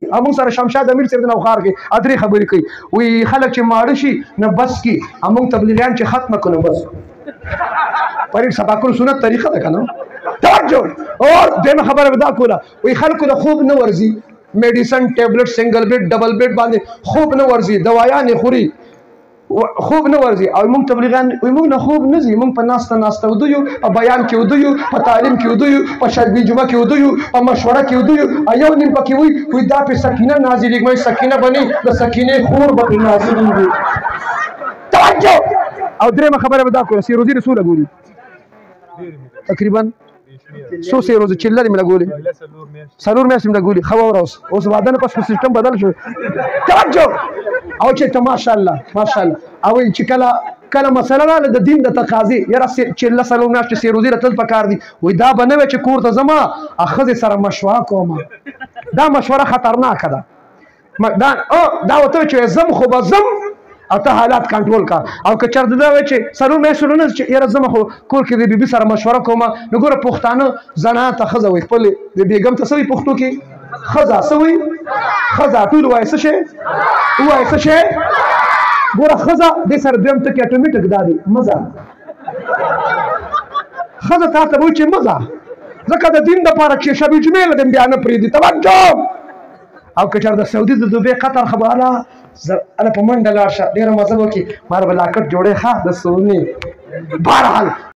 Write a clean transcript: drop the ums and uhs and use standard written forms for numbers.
موږ سره شمشاد امیر صاحب د نوخار کې ادري خبرې کوي وی خلک چې ماړه شي نه بس کې موږ تبلیغیان چې ختمه کړو بس پرې سبا کول سنت طریقه ده کنه توجه اور دغه خبره ودا کوله وی خلکو د خوب نه ورزي میډیسن ټیبلټ سنگل بیډ ډبل بیډ باندې خوب نه ورزي دوايان خوري خوب نه ورزي او موږ تبلیغیان وی موږ نه خوب نه زی موږ په ناسته ودیو په بیان کې ودیو په تعلیم کې ودیو په شربي جمعه کې ودیو په مشوره کې ودیو ایو نیم پکې وی دا په سکینه نازلېږي مې سکینه بني د سکینه خور به نازلېږي توجه او درېمه خبره ودا کوله سیروزی رسول ګوري تقریبا سو سیروزی چله دې ملګولې سرور مې سم لګولې خو اوس واده نه پس سیستم بدل شو توجه او چې ته ماشاءالله او چې کله مسله رااله د دین د تقاضي یاره چله سلو میاشتې سیروزي راتل پکار دي وای دا به نه وي چې کور ته ځما ښځې سره مشوره کوم دا مشوره خطرناکه ده دا ورته چې زم خو به زم او ته حالات کنټرول کا او که چېرته دا وایي چې سلو میاشتې نه چې یاره زما خو کور کې د بیبي سره مشوره کوم نو ګوره پښتانه زنانه ته ښځه وایي خپل د بیګم ته څه وایي پښتو کې ښځه څه وایي ښځه ټول وایي څه شی وایي څه شی ګوره ښځه دې سره دویم ټکي اټومیټک دا دی مزه ښځه تا ته وایي چې مزه ځکه د دین دپاره چې شبي جمعې له دې بیا نه پرېږدي توجه او که چېرته د سعودي د دوبۍ قطر خبره اله په منډه لاړ شه ډېره مزه وکړي ما به لاکټ جوړې ښه د سوني بهرحال